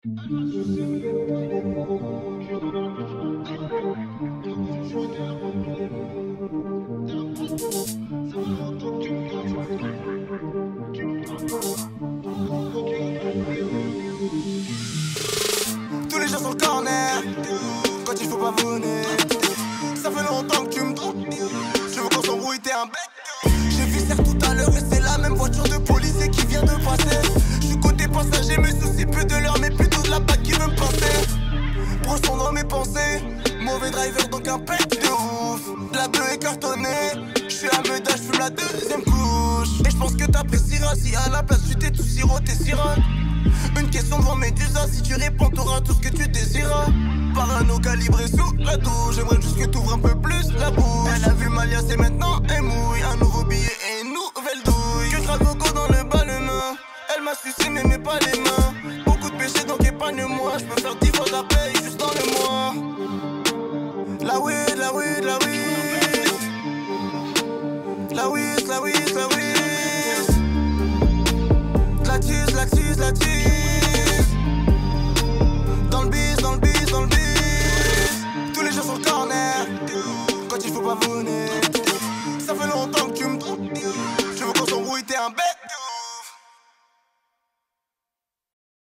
Tous les jours sur le corner, quand il faut pas voler. Ça fait longtemps que tu me trompes. Je veux qu'on s'embrouille, t'es un bec. J'ai vu Serre tout à l'heure et c'est la même voiture de policier qui vient de passer. Je suis côté passager, me soucie plus de l'heure, mais plutôt de la bague qui veut me passer. Brosson dans mes pensées, mauvais driver donc un pet de ouf. La bleue est cartonnée, je suis à Meda, je fume la deuxième couche. Et je pense que t'apprécieras si à la place tu t'es tout siroté sirop. Une question devant Médusa, si tu réponds t'auras tout ce que tu désiras. Parano calibré sous la douche, j'aimerais juste que t'ouvres un peu plus la bouche. Elle a vu Malia, c'est maintenant elle mouille. Un nouveau billet et une nouvelle douille. Que Tragogo dans le bas le main. Elle m'a sucé mais pas les mains. Beaucoup de péchés donc épargne-moi. Je peux faire 10 fois ta paye juste dans le mois. La weed, la weed, la weed. La weed, la weed, la weed. La tease, la tease, la tease. Dans le bis, dans le bis, dans le bis. Tous les jours sur le corner, quand il faut pas voler. Ça fait longtemps que